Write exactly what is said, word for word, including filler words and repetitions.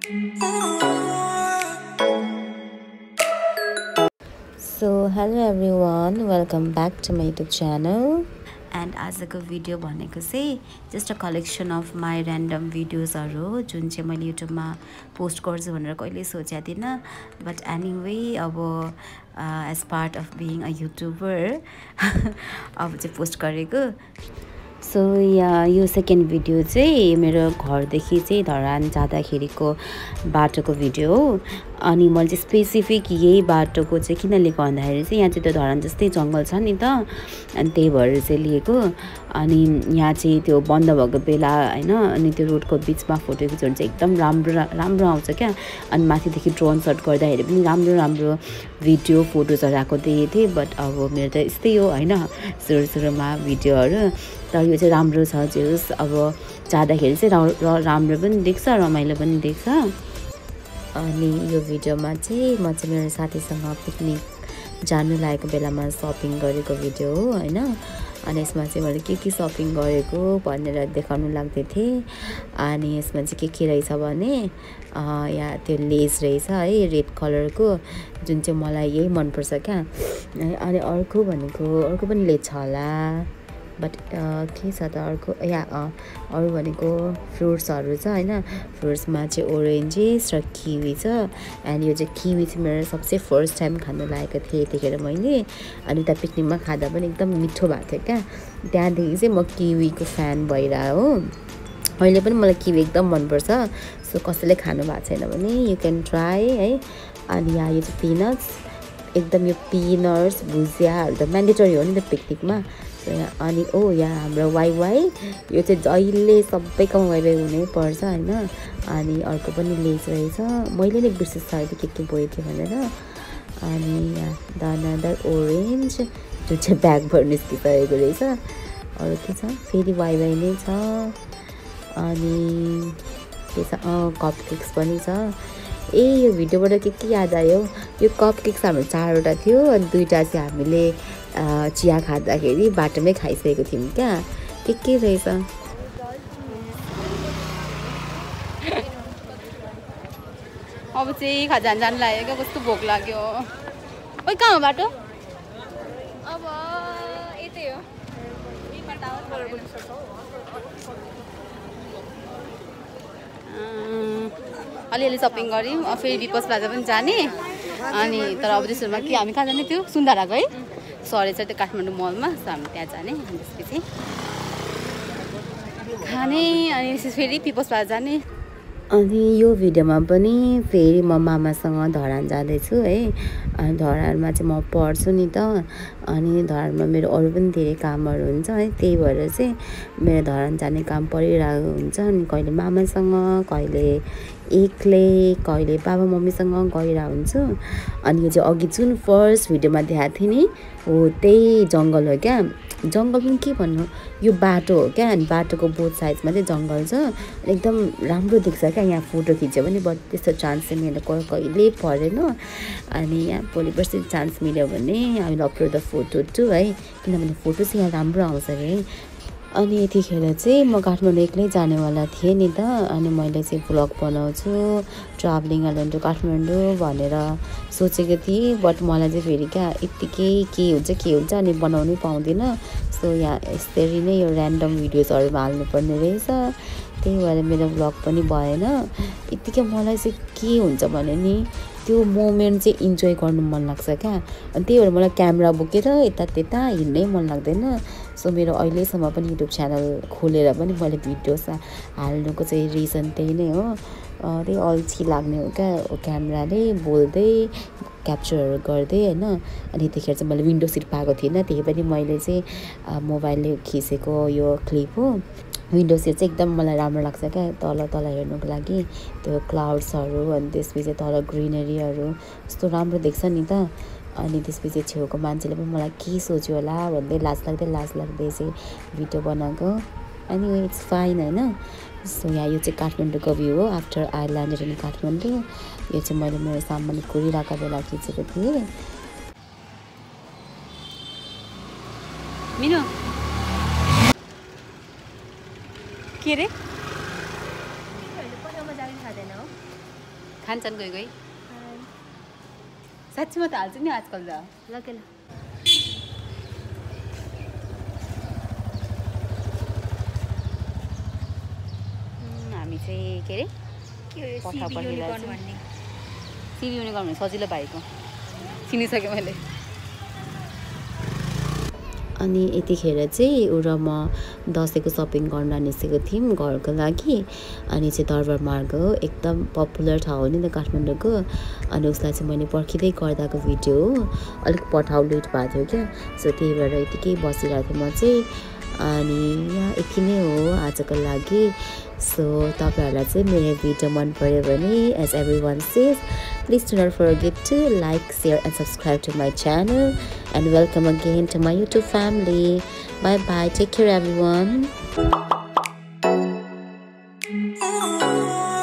So hello everyone, welcome back to my YouTube channel. And आजको video भनेको चाहिँ just a collection of my random भिडियोजहरू हो जुन चाहिँ मैले युट्युबमा पोस्ट गर्छु भनेर कहिले सोचेको थिइनँ. बट एनिवे अब as part of being a YouTuber अब चाहिँ पोस्ट गरेको. सो या यो सेकेन्ड भिडियो चाहिँ मेरो घरदेखि चाहिँ धरान जाँदाखेरिको बाटोको भिडियो हो. अनि मैले चाहिँ स्पेसिफिक यही बाटोको चाहिँ किन लिएको भन्दाखेरि चाहिँ यहाँ चाहिँ त्यो धरान जस्तै जङ्गल छ नि त, अनि त्यही भएर चाहिँ लिएको. अनि यहाँ चाहिँ त्यो बन्द भएको बेला होइन, अनि त्यो रोडको बिचमा फोटो खिच्यो भने चाहिँ एकदम राम्रो राम्रो आउँछ क्या. अनि माथिदेखि ड्रोन सट गर्दाखेरि पनि राम्रो राम्रो भिडियो फोटोजहरू आएको देखेको थिएँ. बट अब मेरो त यस्तै हो होइन, सुरु सुरुमा भिडियोहरू. तर यो चाहिँ राम्रो छ, जे होस् अब जाँदाखेरि चाहिँ राम्रो पनि देख्छ, रमाइलो पनि देख्छ. अनि यो भिडियोमा चाहिँ म चाहिँ मेरो साथीसँग पिकनिक जानु लागेको बेलामा सपिङ गरेको भिडियो हो होइन. अनि यसमा चाहिँ मैले के के सपिङ गरेको भनेर देखाउनु लाग्दै थिएँ. अनि यसमा चाहिँ के के रहेछ भने यहाँ त्यो लेस रहेछ है, रेड कलरको, जुन चाहिँ मलाई यही मनपर्छ क्या. अनि अर्को भनेको अर्को पनि लेस छ होला, बट के छ त अर्को, या अरू भनेको फ्रुट्सहरू छ होइन. फ्रुट्समा चाहिँ ओरेन्जेस र किवी छ. एन्ड यो चाहिँ किवी चाहिँ मेरो सबसे फर्स्ट टाइम खानु लागेको थिएँ त्यतिखेर मैले. अनि त्यहाँ पिकनिकमा खाँदा पनि एकदम मिठो भएको थियो क्या. त्यहाँदेखि चाहिँ म किवीको फ्यान भइरहेको हो. अहिले पनि मलाई किवी एकदम मनपर्छ. सो कसैले खानु भएको छैन भने यु क्यान ट्राई है. अनि यहाँ यो चाहिँ पिनट्स, एकदम यो पिनट्स भुजियाहरू त म्यान्डेटरी हो नि त पिकनिकमा. अनि ओ यहाँ हाम्रो वाइ वाइ यो चाहिँ जहिले सबैकोमा वाइ वाइ हुनै पर्छ होइन. अनि अर्को पनि लेस रहेछ, मैले नै बिर्सिसकेको थिएँ के के बोकेको थिएँ भनेर. अनि यहाँ दानादार ओरेन्ज जुन चाहिँ ब्यागबाट निस्किसकेको रहेछ. अरू के छ, फेरि वाइ वाइ नै छ. अनि के छ, कप केक्स पनि छ. ए यो भिडियोबाट के के याद आयो, यो कप केक्स हाम्रो चारवटा थियो. अनि दुईवटा चाहिँ हामीले चिया खाँदाखेरि बाटोमै खाइसकेको थियौँ क्या. के के रहेछ, अब चाहिँ खजान जानु लाग्यो क्या, कस्तो भोक लाग्यो. ओइ कहाँ हो बाटो? अब यतै हो. अलिअलि सपिङ गऱ्यौँ, फेरि बिपस प्लाजा पनि जाने. अनि तर अब त्यसोमा के हामी कहाँ जाने, त्यो सुन्दाराको है सरे छ त्यो काठमाडौँ मलमा. सो हामी त्यहाँ जाने. अनि त्यसपछि खाने, अनि फेरि पिपस प्लाजा जाने. अनि यो भिडियोमा पनि फेरि म मामासँग धरान जाँदैछु है. अनि धरानमा चाहिँ म पढ्छु नि त. अनि धरानमा मेरो अरू पनि धेरै कामहरू हुन्छ है, त्यही भएर चाहिँ मेरो धरान जाने काम परिरहेको हुन्छ. अनि कहिले मामासँग, कहिले एक्लै, कहिले बाबा मम्मीसँग गइरहेको हुन्छु. अनि यो चाहिँ अघि जुन फर्स्ट भिडियोमा देखाएको थिएँ नि, हो त्यही जङ्गल हो क्या. जङ्गल पनि के भन्नु, यो बाटो हो क्या. अनि बाटोको बोथ साइडमा चाहिँ जङ्गल छ. एकदम राम्रो देख्छ क्या यहाँ फोटो खिच्यो भने. बट त्यस्तो चान्स चाहिँ मेरो कहिले परेन. अनि यहाँ भोलि पर्सि चान्स मिल्यो भने I will upload the photo to है, किनभने फोटो चाहिँ यहाँ राम्रो आउँछ अरे. अनि यतिखेर चाहिँ म काठमाडौँ एक्लै जानेवाला थिएँ नि त. अनि मैले चाहिँ भ्लग बनाउँछु ट्राभलिङ अलोन टु काठमाडौँ भनेर सोचेको थिएँ. बट मलाई चाहिँ फेरि क्या यत्तिकै के हुन्छ के हुन्छ अनि बनाउनै पाउँदिनँ. सो यहाँ यसरी नै यो ऱ्यान्डम भिडियोजहरूमा हाल्नुपर्ने रहेछ. त्यही भएर मेरो भ्लग पनि भएन. यत्तिकै मलाई चाहिँ के हुन्छ भने नि त्यो मोमेन्ट चाहिँ इन्जोय गर्नु मन लाग्छ क्या. अनि त्यही भएर मलाई क्यामेरा बोकेर यता त्यता हिँड्नै मन लाग्दैन. सो मेरो अहिलेसम्म पनि युट्युब च्यानल खोलेर पनि मैले भिडियोज हाल्नुको चाहिँ रिजन त्यही नै हो. त्यही अल्छी लाग्ने हो क्या, क्यामेराले बोल्दै क्याप्चरहरू गर्दै होइन. अनि त्यतिखेर चाहिँ मैले विन्डो सिट पाएको थिइनँ, त्यही पनि मैले चाहिँ मोबाइलले खिचेको यो क्लिप हो. विन्डो सिट चाहिँ एकदम मलाई राम्रो लाग्छ क्या तल तल हेर्नुको लागि, त्यो क्लाउड्सहरू. अनि त्यसपछि तल ग्रिनरीहरू कस्तो राम्रो देख्छ नि त. अनि त्यसपछि छेउको मान्छेले पनि मलाई के सोच्यो होला भन्दै लाज लाग्दै लाज लाग्दै चाहिँ भिडियो बनाएको. अनि इट्स फाइन होइन. सो यहाँ यो चाहिँ काठमाडौँको भ्यू हो after I landed in Kathmandu. यो चाहिँ मैले मेरो सामान कुरिरहेको बेला खिचेको थिएँ. मिनु के रे खान्छन् गई गई साँच्चीमा त हाल्छु नि आजकल त ल के ल हामी चाहिँ के अरे पठा पर्खिरहेको छौँ सिबी युनिकर्न भन्ने सजिलो भएको चिनिसकेँ मैले अनि यतिखेर चाहिँ ऊ र म दसैँको सपिङ गर्न निस्केको थियौँ घरको लागि अनि चाहिँ दरबार मार्ग हो एकदम पपुलर ठाउँ हो नि त काठमाडौँको अनि उसलाई चाहिँ मैले पर्खिँदै गर्दाको भिडियो हो अलिक पठाउ लेट भएको थियो क्या सो त्यही भएर यतिकै बसिरहेको थिएँ म चाहिँ अनि यहाँ यति नै हो आजको लागि सो तपाईँहरूलाई चाहिँ मेरो भिडियो मन पर्यो भने as everyone says please do not forget to like, share and subscribe to my channel and welcome again to my YouTube family. Bye bye. Take care everyone.